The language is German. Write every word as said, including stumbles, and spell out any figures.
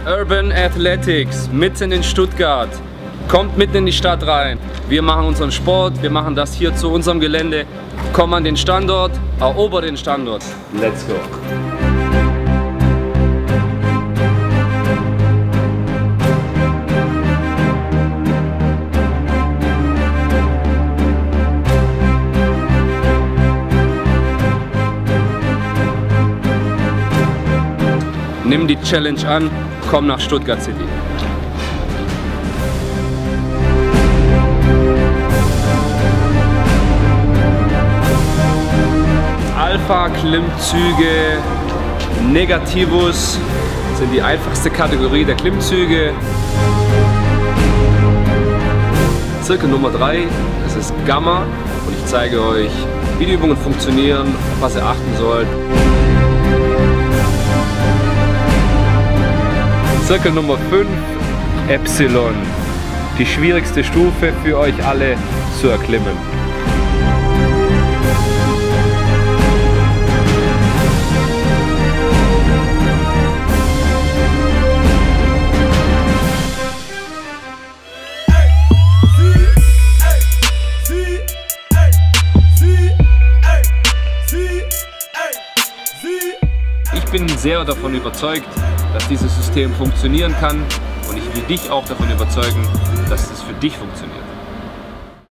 Urban Athletics, mitten in Stuttgart. Kommt mitten in die Stadt rein. Wir machen unseren Sport, wir machen das hier zu unserem Gelände. Komm an den Standort, erober den Standort. Let's go! Nimm die Challenge an, komm nach Stuttgart City. Alpha-Klimmzüge Negativus sind die einfachste Kategorie der Klimmzüge. Zirkel Nummer drei, das ist Gamma und ich zeige euch, wie die Übungen funktionieren, auf was ihr achten sollt. Zirkel Nummer fünf, Epsilon, die schwierigste Stufe für euch alle zu erklimmen. Ich bin sehr davon überzeugt, dass dieses System funktionieren kann und ich will dich auch davon überzeugen, dass es für dich funktioniert.